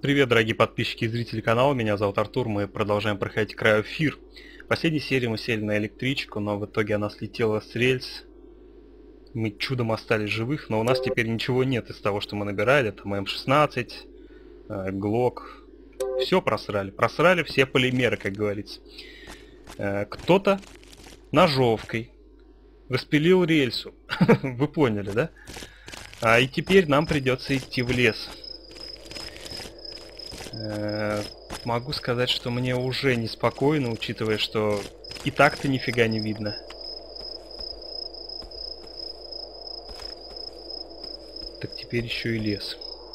Привет, дорогие подписчики и зрители канала, меня зовут Артур, мы продолжаем проходить Cry of Fear. В последней серии мы сели на электричку, но в итоге она слетела с рельс. Мы чудом остались живых, но у нас теперь ничего нет из того, что мы набирали. Там М16, Глок. Все просрали. Просрали все полимеры, как говорится. Кто-то ножовкой распилил рельсу. Вы поняли, да? И теперь нам придется идти в лес. Могу сказать, что мне уже неспокойно, учитывая, что и так-то нифига не видно. Так теперь еще и лес.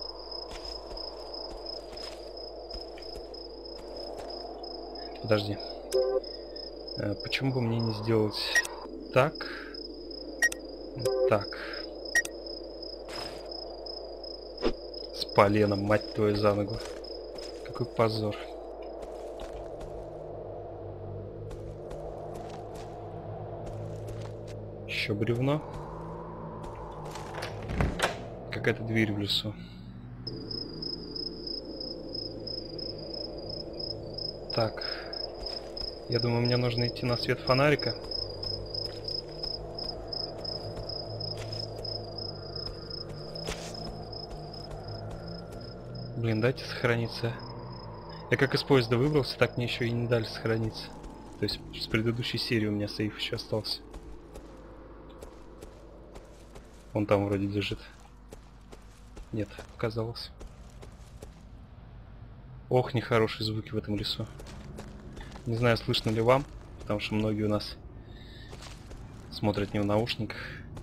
Подожди. Почему бы мне не сделать так? Вот так. С поленом, мать твою, за ногу. Какой позор. Еще бревно. Какая-то дверь в лесу. Так. Я думаю, мне нужно идти на свет фонарика. Блин, дайте сохраниться. Я как из поезда выбрался, так мне еще и не дали сохраниться. То есть с предыдущей серии у меня сейф еще остался. Он там вроде лежит. Нет, показалось. Ох, нехорошие звуки в этом лесу. Не знаю, слышно ли вам, потому что многие у нас смотрят не в наушниках.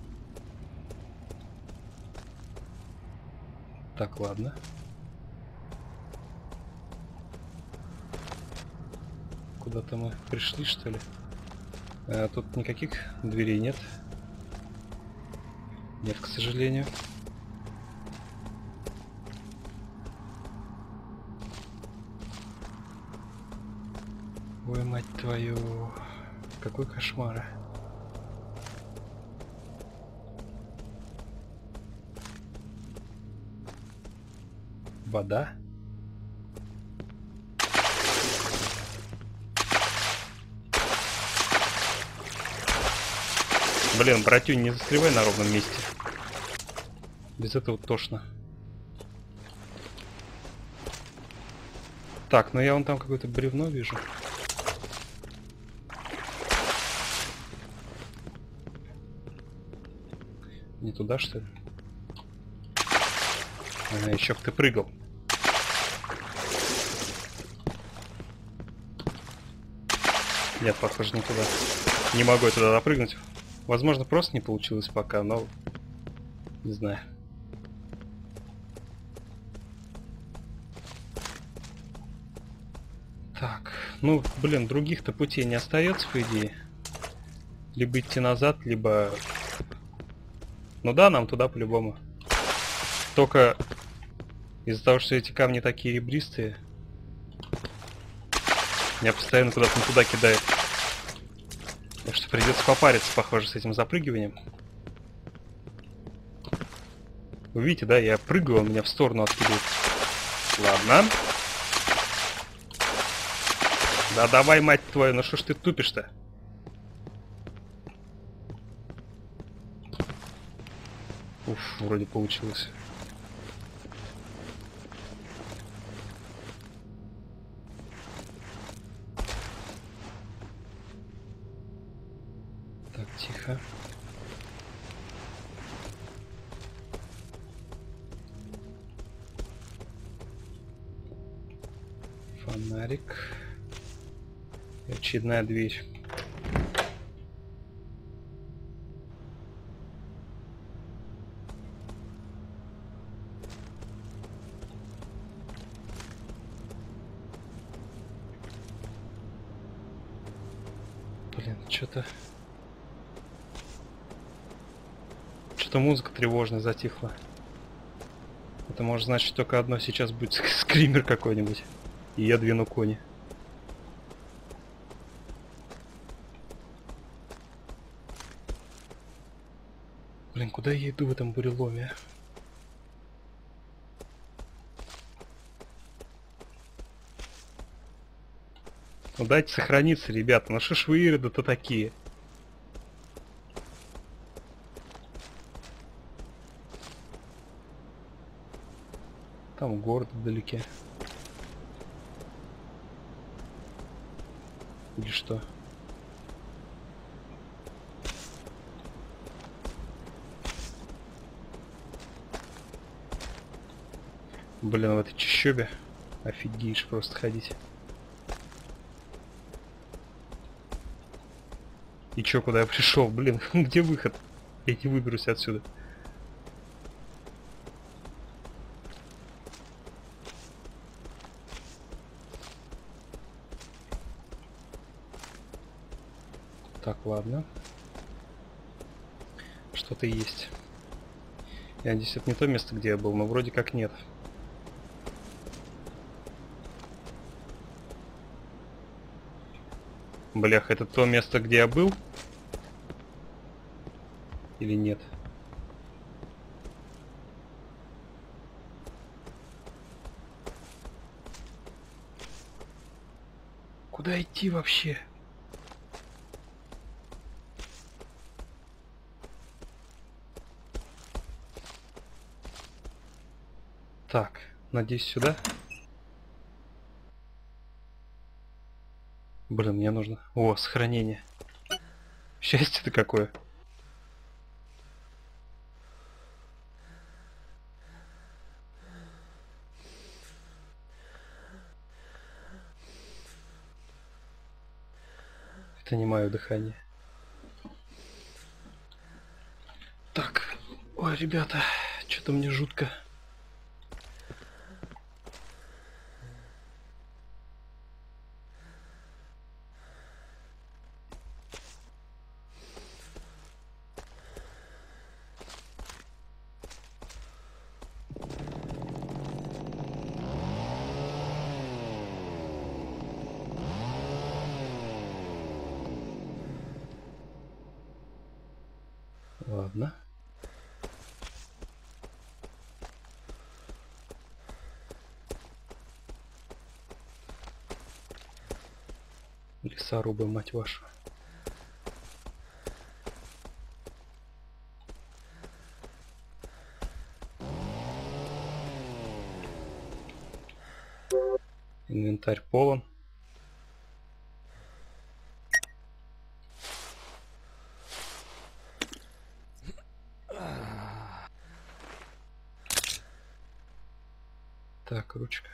Так, ладно. Куда-то мы пришли, что ли? Тут никаких дверей нет. Нет, к сожалению. Ой, мать твою. Какой кошмар. Вода? Блин, братюнь, не застревай на ровном месте. Без этого тошно. Так, ну я вон там какое-то бревно вижу. Не туда, что ли? Еще бы ты прыгал. Нет, похоже, не туда. Не могу я туда допрыгнуть. Возможно, просто не получилось пока, но... Не знаю. Так, ну, блин, других-то путей не остается, по идее. Либо идти назад, либо... Ну да, нам туда по-любому. Только из-за того, что эти камни такие ребристые, меня постоянно куда-то не туда кидает. Так что придется попариться, похоже, с этим запрыгиванием. Вы видите, да, я прыгаю, он меня в сторону откидывает. Ладно. Да давай, мать твою, ну что ж ты тупишь-то? Уф, вроде получилось. Так, тихо. Фонарик. И очередная дверь. Блин, что-то музыка тревожная затихла. Это может значить только одно: сейчас будет скример какой-нибудь. И я двину кони. Блин, куда я иду в этом буреломе? Ну дайте сохраниться, ребята. Ну что ж вы ироды-то такие? Там город вдалеке. Или что? Блин, в этой чащобе офигеешь просто ходить. И чё, куда я пришел? Блин, где выход? Я не выберусь отсюда. Так, ладно. Что-то есть. Я надеюсь, это не то место, где я был, но вроде как нет. Блях, это то место, где я был? Или нет? Куда идти вообще? Так, надеюсь, сюда. Блин, мне нужно... О, сохранение. Счастье-то какое. Это не мое дыхание. Так, ой, ребята, что-то мне жутко. Ладно. Лесорубы, мать вашу. Инвентарь полон. Так, ручка.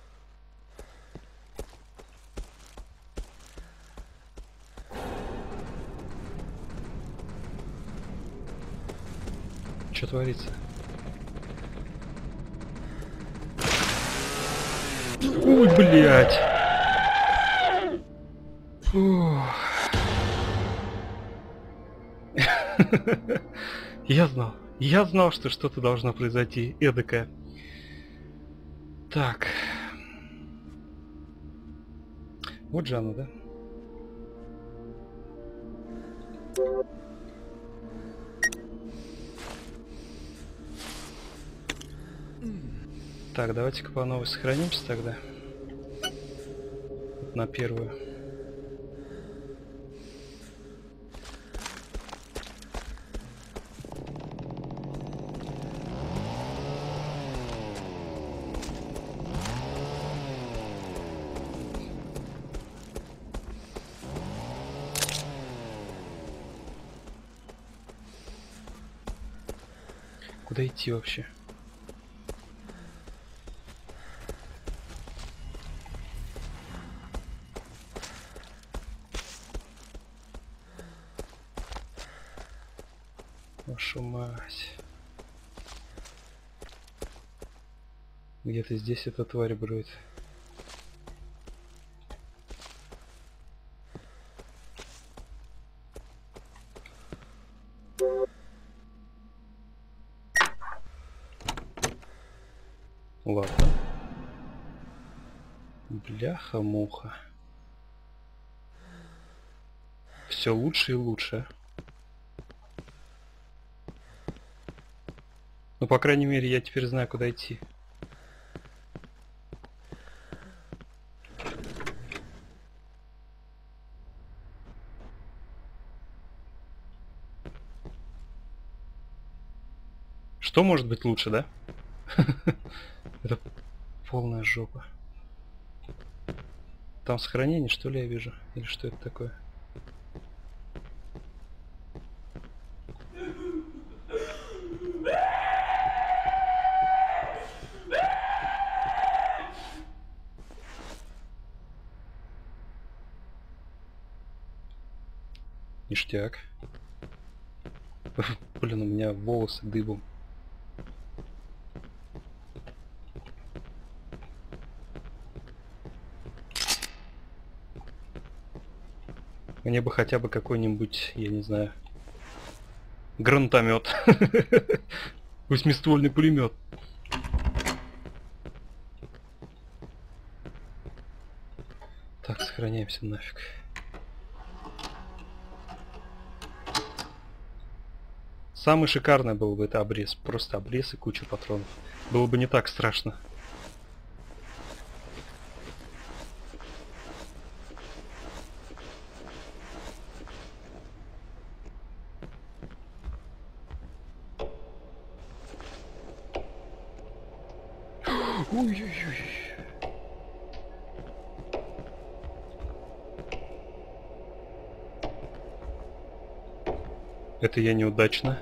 Что творится? Ой, блядь. Фух. Я знал, что что-то должно произойти эдакое. Так. Вот же оно, да? Так, давайте-ка по новой сохранимся тогда. На первую. Куда идти вообще? Вашу мать. Где-то здесь эта тварь бродит. Ладно. Бляха-муха. Все лучше и лучше. Ну, по крайней мере, я теперь знаю, куда идти. Что может быть лучше, да? Это полная жопа. Там сохранение, что ли, я вижу? Или что это такое? Ништяк. Блин, у меня волосы дыбом. Мне бы хотя бы какой-нибудь, я не знаю, гранатомет. Восьмиствольный пулемет. Так, сохраняемся нафиг. Самый шикарный был бы это обрез. Просто обрез и куча патронов. Было бы не так страшно. Ой-ой-ой. Это я неудачно.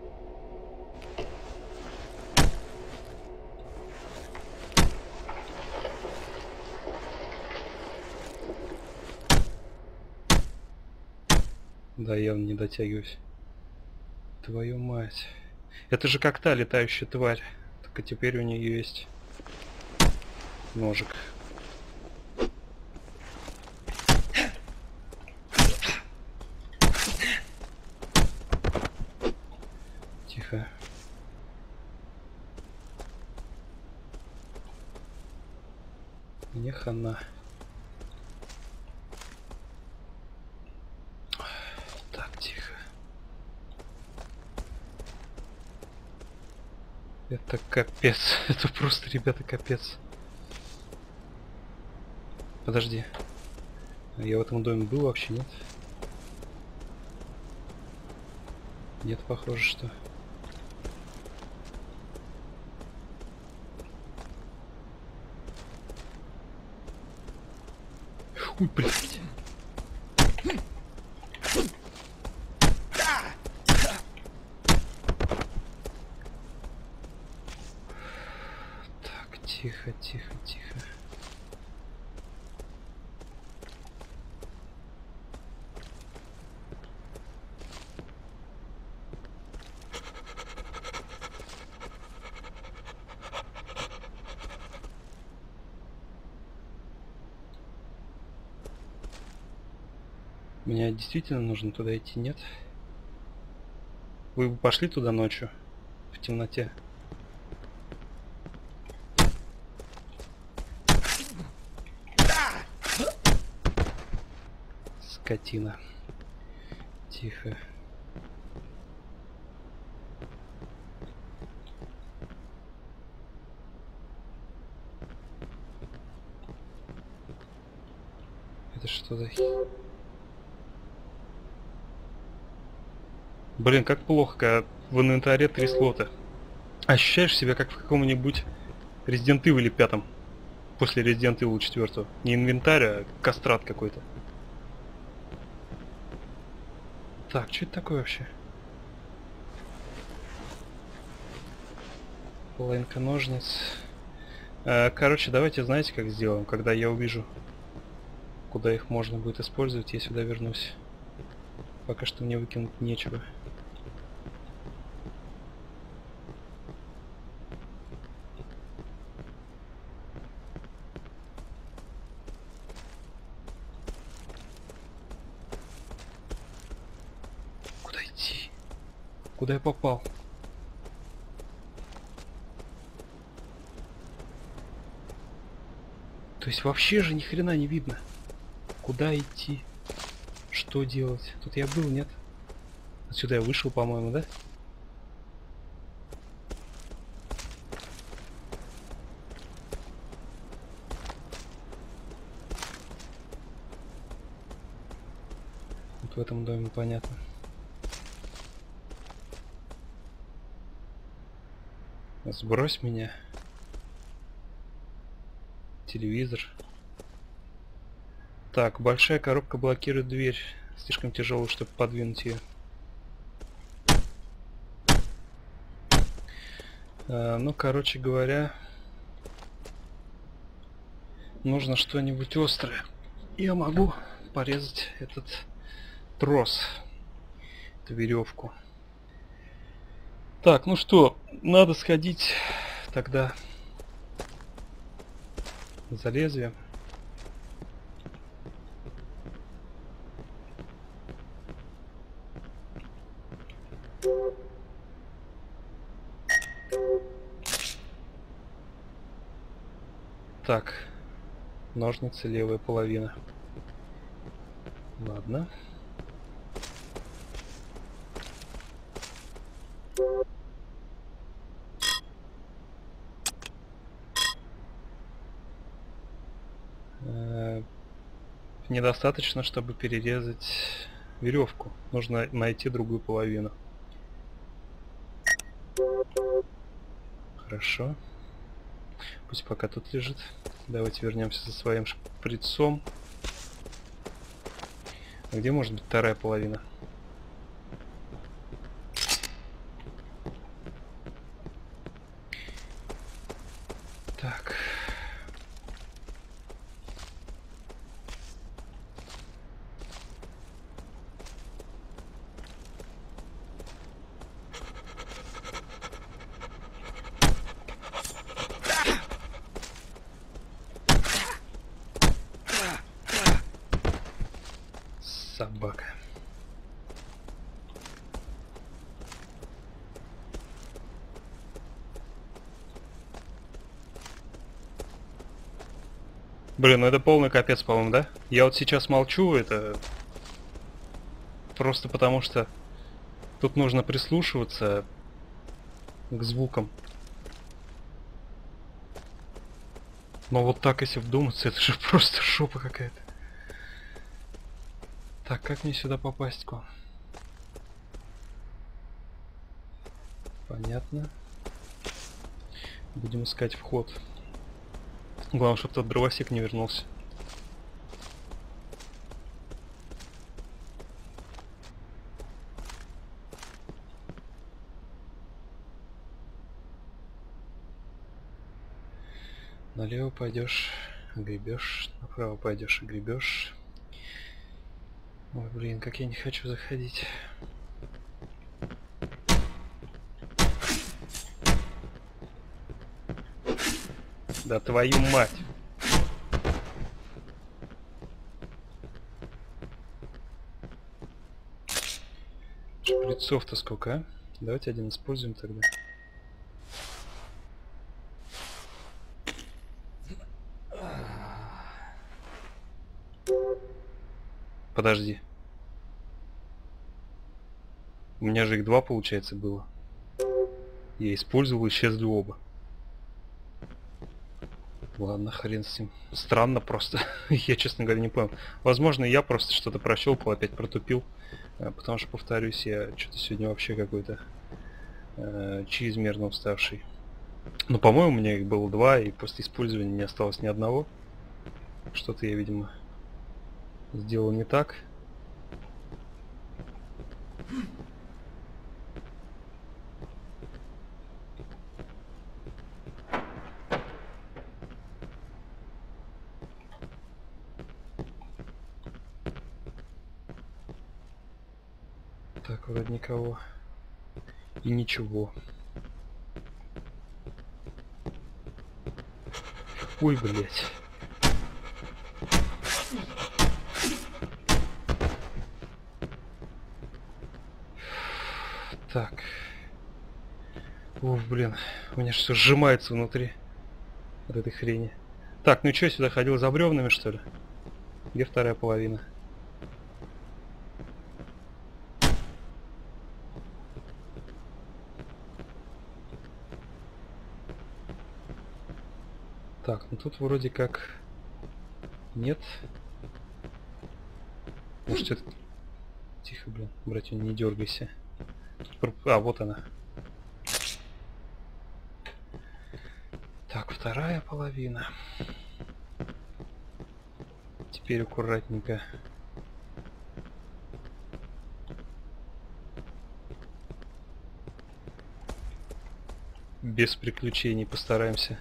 Да, явно не дотягиваюсь. Твою мать. Это же как та летающая тварь. Только теперь у нее есть ножик. Тихо. Мне хана. Так, тихо. Это капец. Это просто, ребята, капец. Подожди. Я в этом доме был вообще, нет? Нет, похоже, что... Ой, блядь. Так, тихо, тихо, тихо. Мне действительно нужно туда идти, нет? Вы бы пошли туда ночью, в темноте? Скотина. Тихо. Это что за... Блин, как плохо, когда в инвентаре 3 слота. Ощущаешь себя как в каком-нибудь Resident Evil 5. После Resident Evil 4. Не инвентарь, а кастрат какой-то. Так, что это такое вообще? Половинка ножниц. Короче, давайте, знаете, как сделаем? Когда я увижу, куда их можно будет использовать, я сюда вернусь. Пока что мне выкинуть нечего. Куда идти? Куда я попал? То есть вообще же ни хрена не видно. Куда идти? Что делать? Тут я был, нет? Отсюда я вышел, по-моему, да? Вот в этом доме понятно. Сбрось меня. Телевизор. Так, большая коробка блокирует дверь. Слишком тяжелая, чтобы подвинуть ее. Ну, короче говоря, нужно что-нибудь острое. Я могу порезать этот трос, эту веревку. Так, ну что, надо сходить тогда за лезвием. Так, ножницы, левая половина. Ладно. Недостаточно, чтобы перерезать веревку. Нужно найти другую половину. Хорошо. Пусть пока тут лежит. Давайте вернемся за своим шприцом. А где может быть вторая половина? Так. Собака. Блин, ну это полный капец, по-моему, да? Я вот сейчас молчу, это просто потому что тут нужно прислушиваться к звукам. Но вот так, если вдуматься, это же просто шопа какая-то. Так, как мне сюда попасть-ка? Понятно. Будем искать вход. Главное, чтобы тот дровосек не вернулся. Налево пойдешь, гребешь, направо пойдешь и гребешь. Ой, блин, как я не хочу заходить. Да твою мать! Шприцов-то сколько, а? Давайте один используем тогда. Подожди. У меня же их два, получается, было. Я использовал, исчезли оба. Ладно, хрен с ним. Странно просто. Я, честно говоря, не понял. Возможно, я просто что-то прощелкал, опять протупил. Потому что, повторюсь, я что-то сегодня вообще какой-то чрезмерно уставший. Но, по-моему, у меня их было два, и после использования не осталось ни одного. Что-то я, видимо, сделал не так. Так, вроде никого. И ничего. Ой, блять. Так. Ох, блин. У меня все сжимается внутри от этой хрени. Так, ну что, сюда ходил за бревнами, что ли? Где вторая половина? Так, ну тут вроде как нет. Может это... Тихо, блин, братья, не дергайся. А, вот она. вторая половина. Теперь аккуратненько. Без приключений постараемся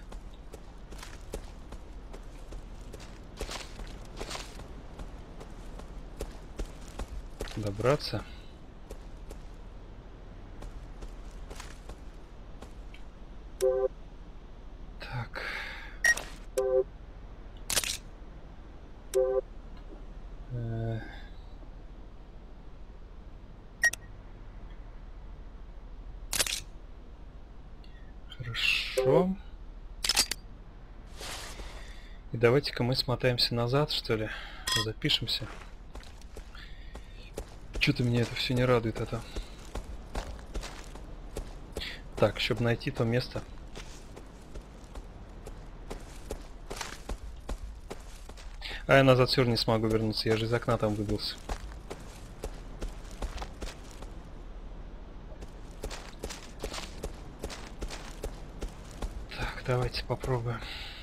добраться. Так. Хорошо. И давайте-ка мы смотаемся назад, что ли. Запишемся. Что-то меня это все не радует, это. Так, чтобы найти то место. А я назад все равно не смогу вернуться, я же из окна там выбился. Так, давайте попробуем.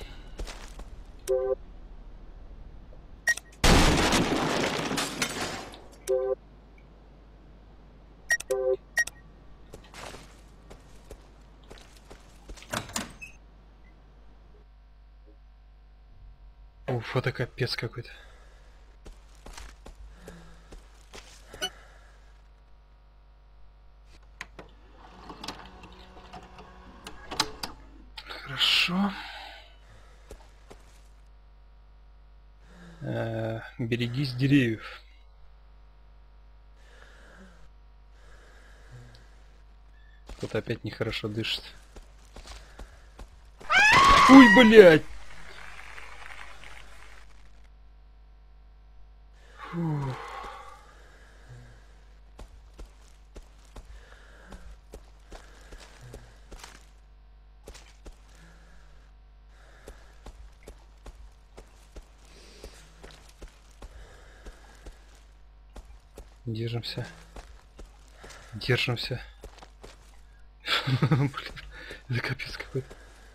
Уф, это капец какой-то. Хорошо. Берегись деревьев. Тут опять нехорошо дышит. Ой, блядь! Фух. Держимся. Держимся. Блин, это капец какой-то.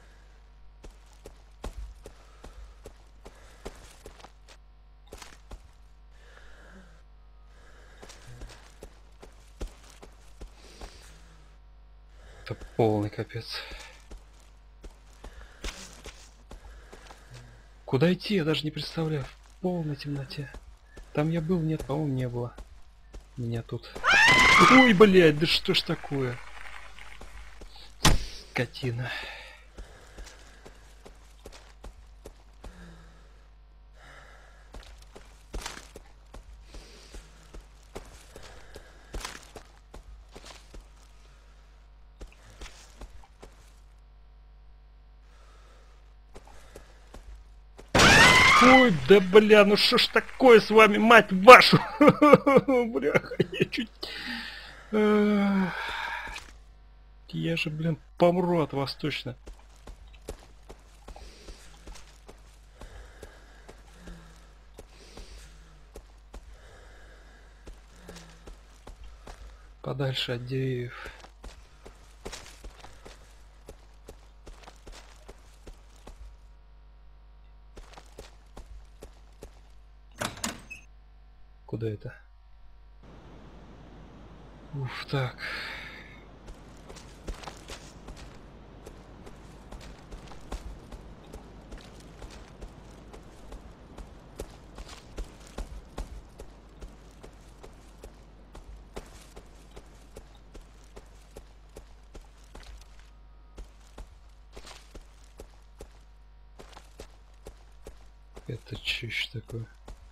Это полный капец. Куда идти, я даже не представляю. В полной темноте. Там я был, нет, по-моему, не было. Меня тут. Ой, блядь, да что ж такое? Скотина. Ой, да бля, ну что ж такое с вами, мать вашу? Бляха, я чуть... Я же, блин, помру от вас точно. Подальше от деревьев. Куда это? Уф, так. Это что еще такое?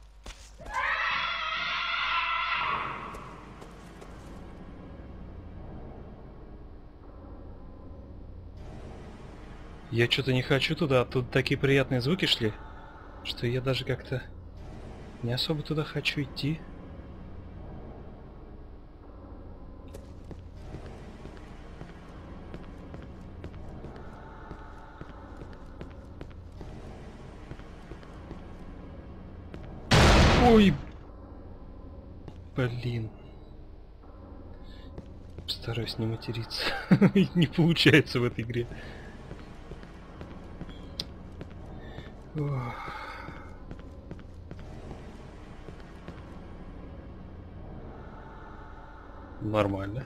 Я что-то не хочу туда, тут такие приятные звуки шли, что я даже как-то не особо туда хочу идти. Ой, блин. Стараюсь не материться. Не получается в этой игре. Нормально.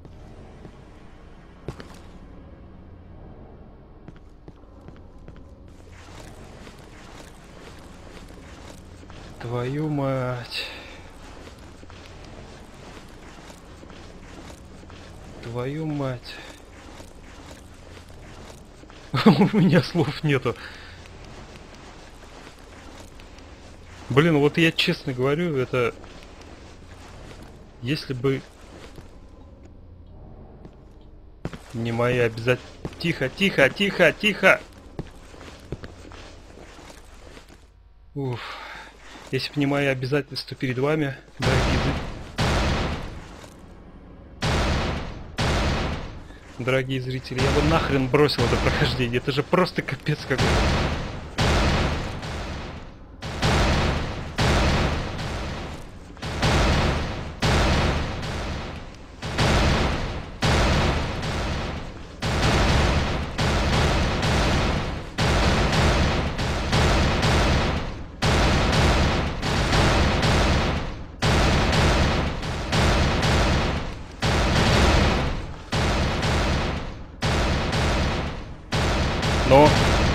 Твою мать. Твою мать. У меня слов нету. Блин, вот я честно говорю, это... Если бы... Не мои обязательно... Тихо, тихо, тихо, тихо! Уф. Если бы не мои обязательства перед вами, дорогие зрители, я бы нахрен бросил это прохождение. Это же просто капец какой-то. Но...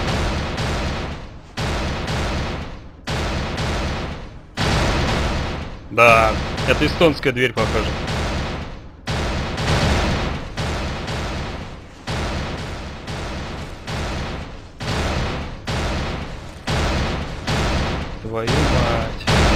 Да, это эстонская дверь, похоже. Твою мать.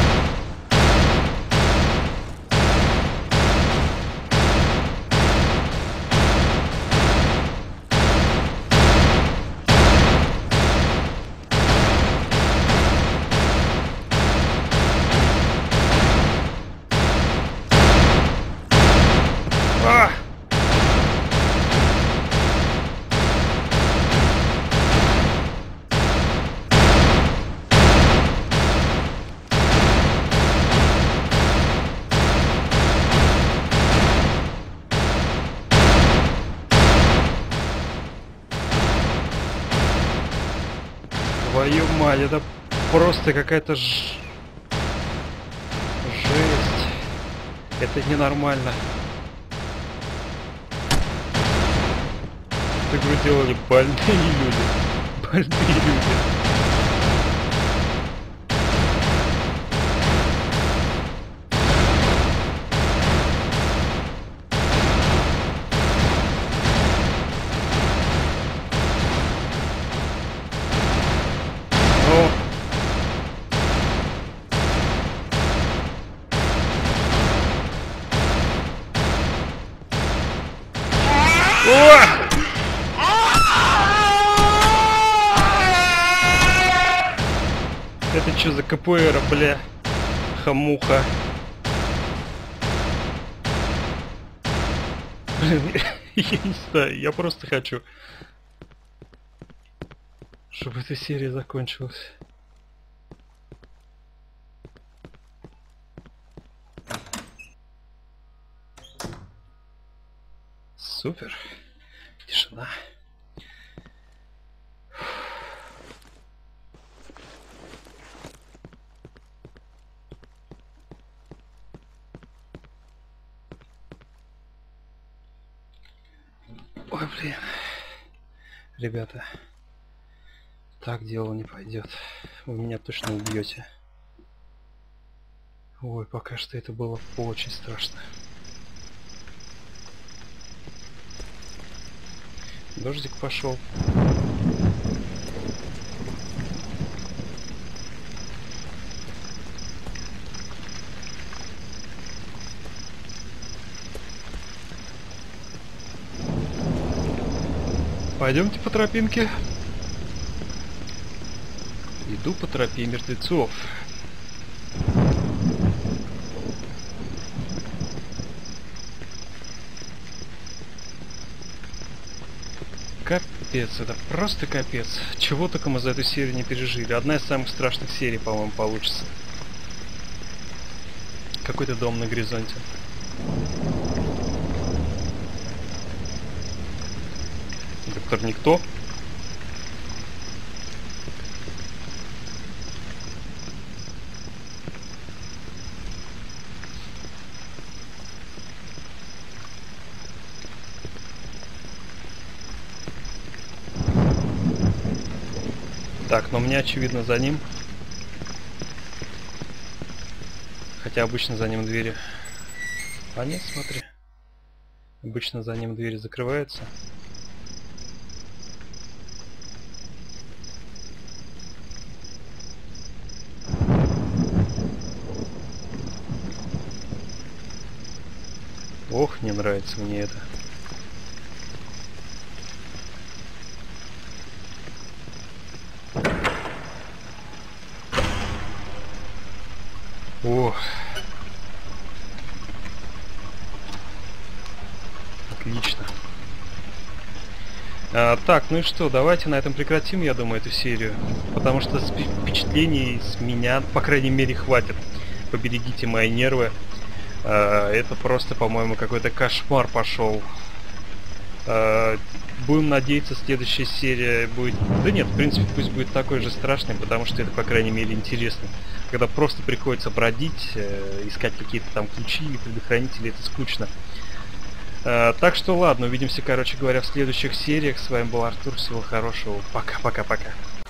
Твою мать, это просто какая-то жесть. Это ненормально. Это игру делали больные люди. Больные люди. Это что за КПР, бля? Хамуха. Блин, я не знаю, я просто хочу, чтобы эта серия закончилась. Супер. Тишина. Ой, блин. Ребята, так дело не пойдет. Вы меня точно убьете. Ой, пока что это было очень страшно. Дождик пошел. Пойдемте по тропинке. Иду по тропе мертвецов. Капец, это просто капец. Чего только мы за эту серию не пережили. Одна из самых страшных серий, по-моему, получится. Какой-то дом на горизонте. Доктор Никто. Так, но мне очевидно за ним. Хотя обычно за ним двери... А нет, смотри. Обычно за ним двери закрываются. Ох, не нравится мне это. Ох. Отлично. Так, ну и что, давайте на этом прекратим, я думаю, эту серию. Потому что впечатлений с меня, по крайней мере, хватит. Поберегите мои нервы. Это просто, по-моему, какой-то кошмар пошел. Будем надеяться, следующая серия будет... Да нет, в принципе, пусть будет такой же страшный, потому что это, по крайней мере, интересно. Когда просто приходится бродить, искать какие-то там ключи или предохранители, это скучно. Так что ладно, увидимся, короче говоря, в следующих сериях. С вами был Артур, всего хорошего. Пока-пока-пока.